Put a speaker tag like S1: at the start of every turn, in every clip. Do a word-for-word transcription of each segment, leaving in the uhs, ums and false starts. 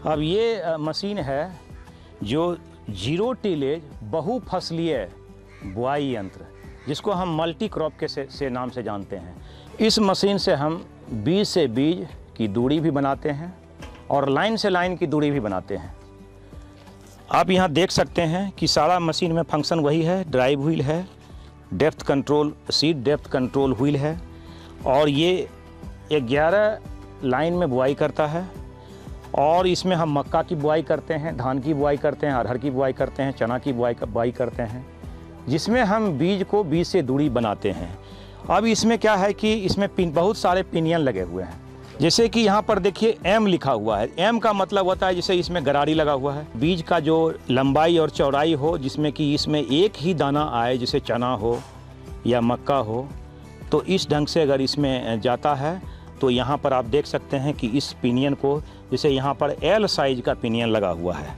S1: अब ये मशीन है जो जीरो टिलेज बहुफसलीय बुआई यंत्र, जिसको हम मल्टी क्रॉप के से, से नाम से जानते हैं। इस मशीन से हम बीज से बीज की दूरी भी बनाते हैं और लाइन से लाइन की दूरी भी बनाते हैं। आप यहाँ देख सकते हैं कि सारा मशीन में फंक्शन वही है। ड्राइव व्हील है, depth control, seed depth control wheel है, और ये ग्यारह लाइन में बुआई करता है। और इसमें हम मक्का की बुआई करते हैं, धान की बुआई करते हैं, अरहर की बुआई करते हैं, चना की बुआई बुआई करते हैं, जिसमें हम बीज को बीज से दूरी बनाते हैं। अब इसमें क्या है कि इसमें पिन बहुत सारे पिनियन लगे हुए हैं। जैसे कि यहाँ पर देखिए एम लिखा हुआ है। एम का मतलब होता है जैसे इसमें गरारी लगा हुआ है, बीज का जो लंबाई और चौड़ाई हो, जिसमें कि इसमें एक ही दाना आए, जैसे चना हो या मक्का हो, तो इस ढंग से अगर इसमें जाता है तो यहाँ पर आप देख सकते हैं कि इस पिनियन को, जैसे यहाँ पर एल साइज का पिनियन लगा हुआ है,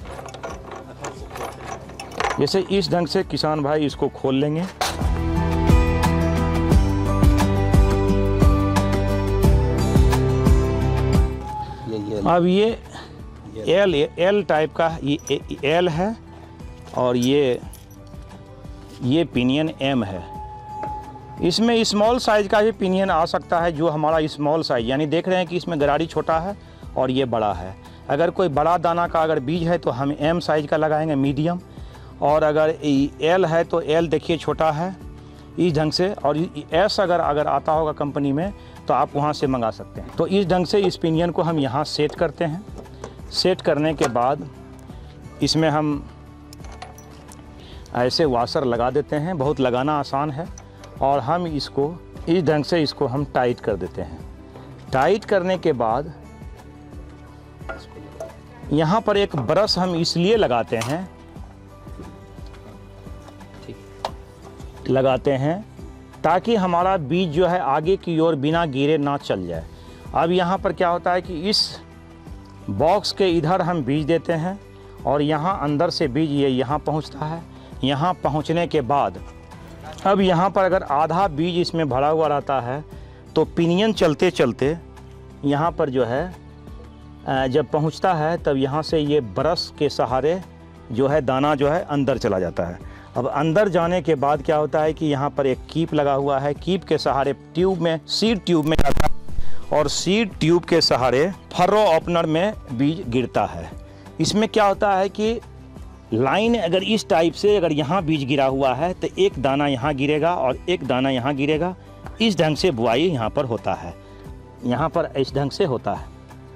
S1: जैसे इस ढंग से किसान भाई इसको खोल लेंगे। अब ये एल एल टाइप का ये एल है और ये ये पिनियन एम है। इसमें स्मॉल साइज का भी पिनियन आ सकता है, जो हमारा स्मॉल साइज, यानी देख रहे हैं कि इसमें गरारी छोटा है और ये बड़ा है। अगर कोई बड़ा दाना का अगर बीज है तो हम एम साइज का लगाएंगे, मीडियम, और अगर एल है तो एल देखिए छोटा है इस ढंग से, और एस अगर अगर आता होगा कंपनी में तो आप वहाँ से मंगा सकते हैं। तो इस ढंग से इस पिनियन को हम यहाँ सेट करते हैं। सेट करने के बाद इसमें हम ऐसे वाशर लगा देते हैं, बहुत लगाना आसान है, और हम इसको इस ढंग से इसको हम टाइट कर देते हैं। टाइट करने के बाद यहाँ पर एक ब्रश हम इसलिए लगाते हैं लगाते हैं ताकि हमारा बीज जो है आगे की ओर बिना गिरे ना चल जाए। अब यहाँ पर क्या होता है कि इस बॉक्स के इधर हम बीज देते हैं और यहाँ अंदर से बीज ये यहाँ पहुँचता है। यहाँ पहुँचने के बाद अब यहाँ पर अगर आधा बीज इसमें भरा हुआ रहता है तो पिनियन चलते चलते यहाँ पर जो है जब पहुँचता है तब यहाँ से ये ब्रश के सहारे जो है दाना जो है अंदर चला जाता है। अब अंदर जाने के बाद क्या होता है कि यहाँ पर एक कीप लगा हुआ है, कीप के सहारे ट्यूब में, सीड ट्यूब में जाता है और सीड ट्यूब के सहारे फर्रो ओपनर में बीज गिरता है। इसमें क्या होता है कि लाइन अगर इस टाइप से अगर यहाँ बीज गिरा हुआ है तो एक दाना यहाँ गिरेगा और एक दाना यहाँ गिरेगा। इस ढंग से बुआई यहाँ पर होता है, यहाँ पर इस ढंग से होता है।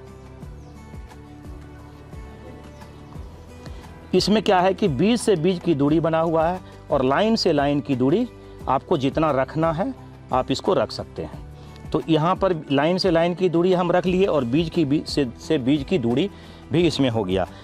S1: इसमें क्या है कि बीज से बीज की दूरी बना हुआ है और लाइन से लाइन की दूरी आपको जितना रखना है आप इसको रख सकते हैं। तो यहाँ पर लाइन से लाइन की दूरी हम रख लिए और बीज की बीज से, से बीज की दूरी भी इसमें हो गया।